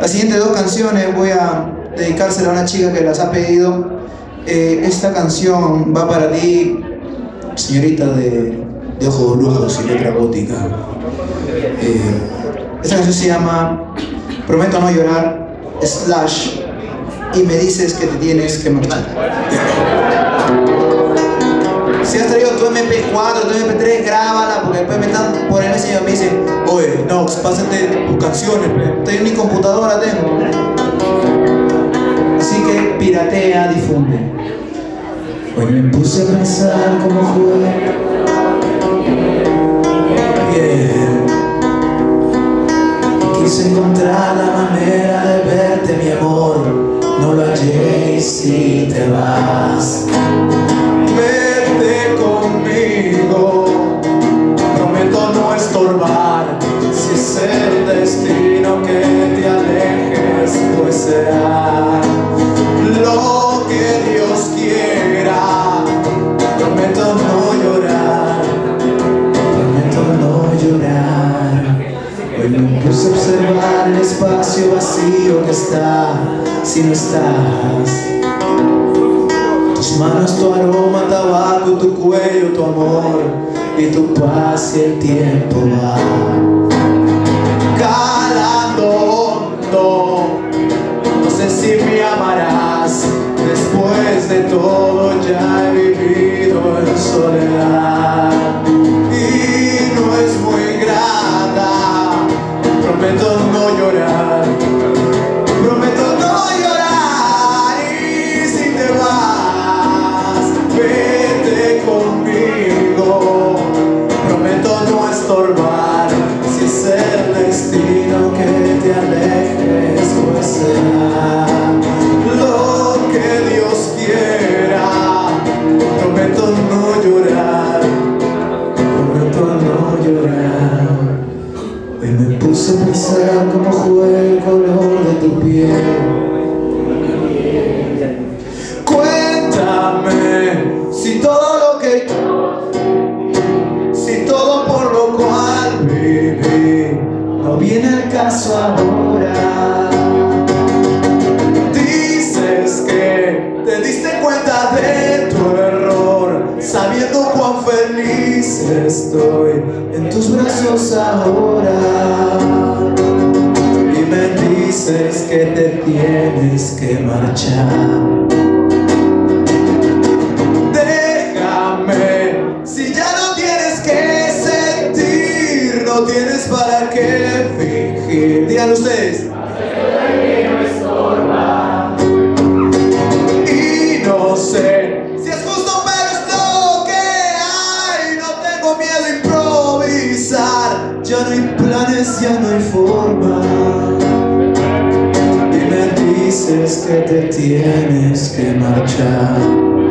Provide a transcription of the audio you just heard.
Las siguientes dos canciones voy a dedicársela a una chica que las ha pedido. Esta canción va para ti, señorita de ojos rojos y letra gótica. Esta canción se llama Prometo no llorar, / y me dices que te tienes que marchar. Si has traído tu MP4, tu MP3, grábala, porque después me están por el messenger y me dicen: oye, Nox, pásate tus canciones, estoy en mi computadora, tengo. Así que piratea, difunde. Hoy me puse a pensar cómo jugué. Quise encontrar la manera de verte, mi amor. No lo hallé y si te vas. Vete conmigo, prometo no estorbar. Si es el destino que te alejes, pues será lo que Dios quiera. Prometo no llorar, prometo no llorar. Hoy me puse a observar el espacio vacío que está si no estás. Tus manos, tu aroma, tabaco, tu cuello, tu amor y tu paz, y el tiempo va calando hondo. No sé si me amarás, después de todo ya he vivido en soledad y no es muy grata. Prometo no llorar, prometo no llorar, y si te vas, vete conmigo. Prometo no estorbar, si es el destino que te alejes, pues será lo que Dios quiera. Prometo no llorar, prometo no llorar. Hoy me puse a pensar cómo juega el color de tu piel. Cuéntame si todo lo que por lo cual viví no viene al caso ahora. Dices que te diste cuenta de tu error, sabiendo cuán feliz estoy en tus brazos ahora. Y me dices que te tienes que marchar. Déjame, si ya no tienes que sentir, no tienes para qué fingir. Díganlo ustedes. Y no sé si es justo, pero es lo que hay. No tengo miedo a improvisar. Ya no hay planes, ya no hay forma. Y me dices que te tienes que marchar.